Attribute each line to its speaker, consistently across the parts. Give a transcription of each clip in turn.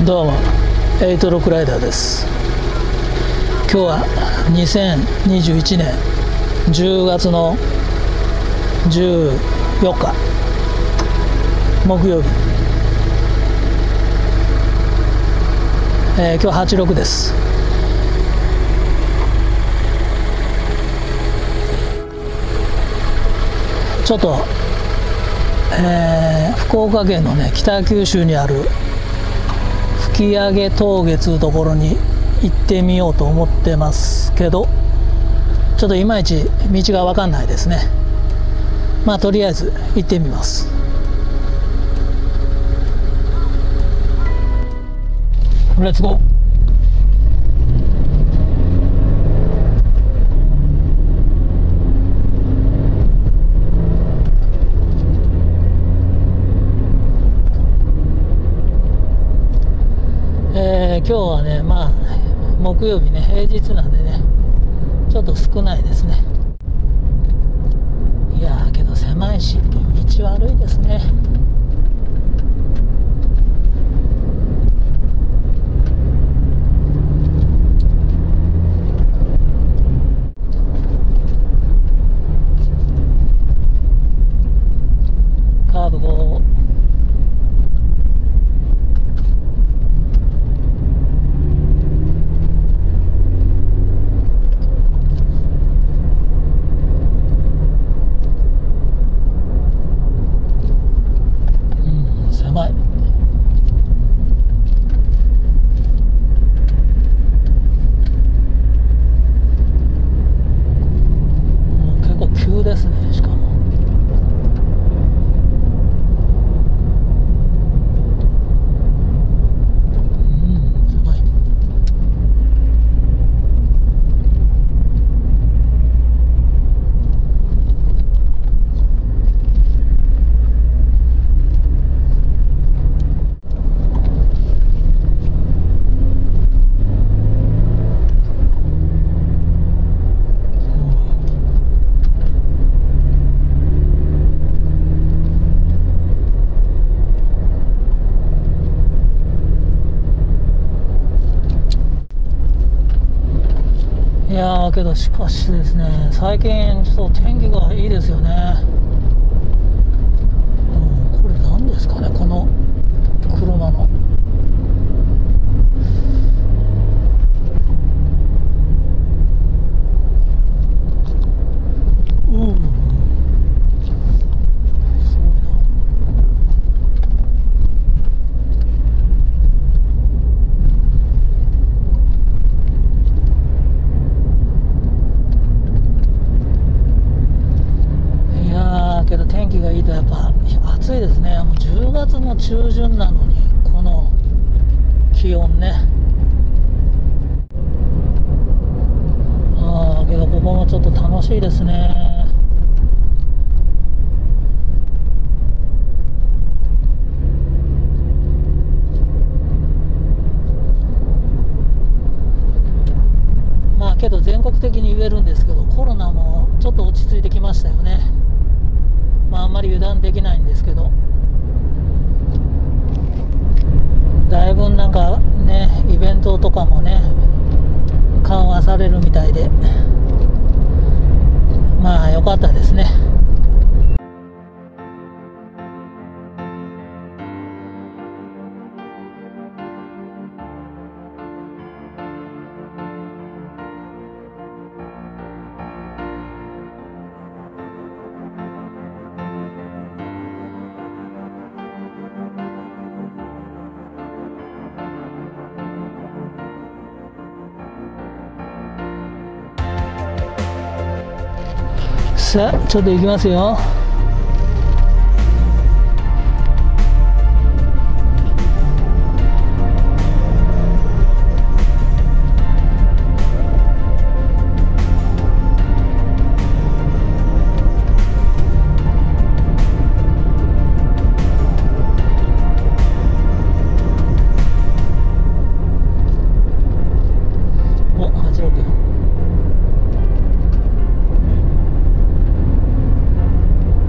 Speaker 1: どうも86ライダーです。今日は2021年10月の14日木曜日、今日86です。ちょっと、福岡県のね北九州にある吹上峠というところに行ってみようと思ってますけど、ちょっといまいち道が分かんないですね。まあとりあえず行ってみます。レッツゴー。今日はね、まあ木曜日ね、平日なんでね、ちょっと少ないですね。いやーけど狭いし道悪いですね。カーブ5。ですね。しかも狭い。いやーけどしかしですね、最近ちょっと天気がいいですよね。これ何ですかね、この車の。けど天気がいいとやっぱ暑いですね。もう10月の中旬なのにこの気温ね。けどここもちょっと楽しいですね。まあけど全国的に言えるんですけど、コロナもちょっと落ち着いてきましたよね。まああんまり油断できないんですけど、だいぶなんかねイベントとかもね緩和されるみたいで、まあ良かったですね。さあちょっと行きますよ。お、86。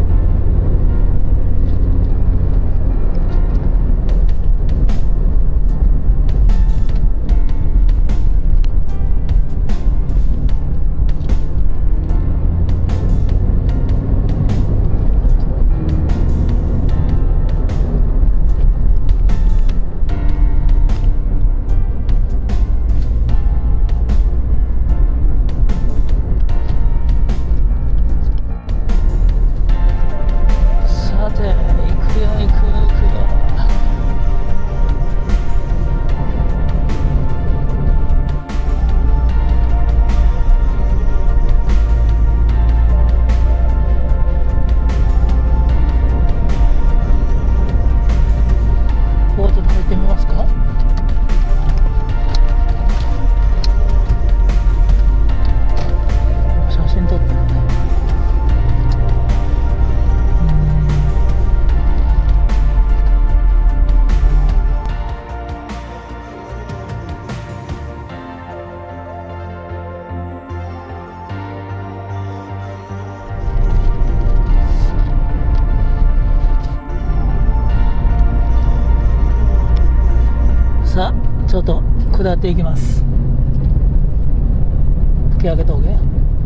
Speaker 1: ちょっと下っていきます。吹上峠。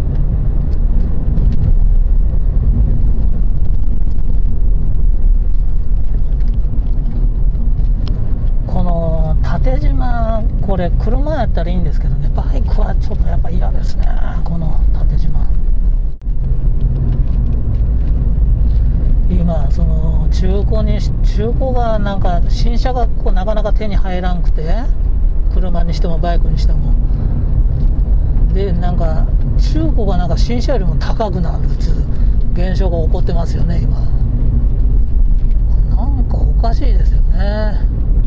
Speaker 1: この縦縞、これ車やったらいいんですけどね、バイクはちょっとやっぱ嫌ですね、この縦縞。今その中古がなんか新車がこうなかなか手に入らんくて、車にしてもバイクにしても。でなんか中古がなんか新車よりも高くなるっていう現象が起こってますよね今。なんかおかしいですよね。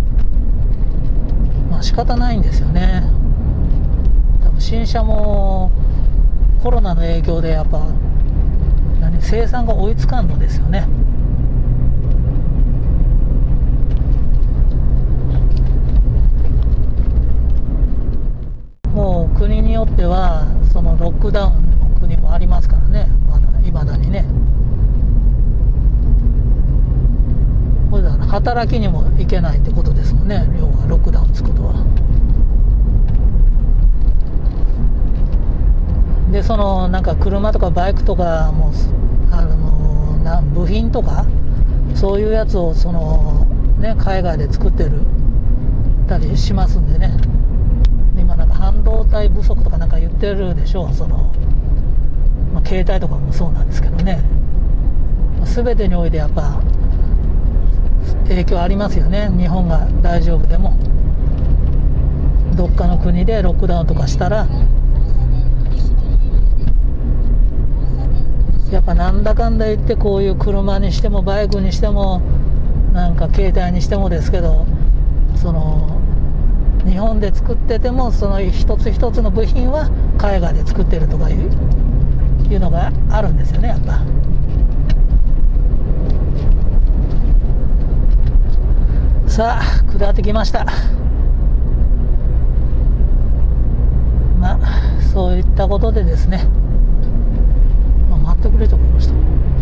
Speaker 1: まあ仕方ないんですよね。多分新車もコロナの影響でやっぱ生産が追いつかんのですよね。もう国によってはそのロックダウンの国もありますからね、いまだにね。これだから働きにも行けないってことですもんね、要はロックダウンつくことは。でそのなんか車とかバイクとかも部品とかそういうやつをその、ね、海外で作ってたりしますんでね。今なんか半導体不足とかなんか言ってるでしょう。その、携帯とかもそうなんですけどね、全てにおいてやっぱ影響ありますよね。日本が大丈夫でもどっかの国でロックダウンとかしたらやっぱなんだかんだ言ってこういう車にしてもバイクにしてもなんか携帯にしてもですけど、その日本で作っててもその一つ一つの部品は海外で作ってるとかいうのがあるんですよねやっぱ。さあ下ってきました。まあそういったことでですね、待ってくれと思いました。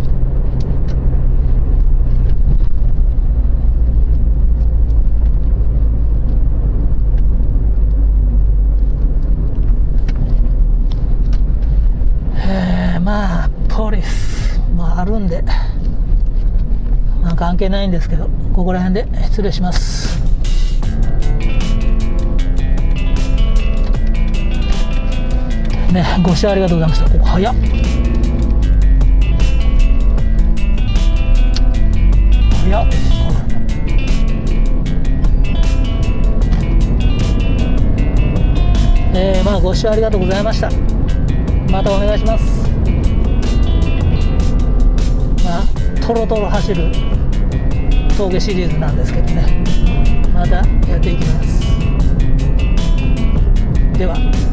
Speaker 1: まあポリスもあるんでまあ関係ないんですけど、ここら辺で失礼します。ね、ご視聴ありがとうございました。ここ早っ。早っ。まあご視聴ありがとうございました。またお願いします。まあトロトロ走る峠シリーズなんですけどね、またやっていきます。では。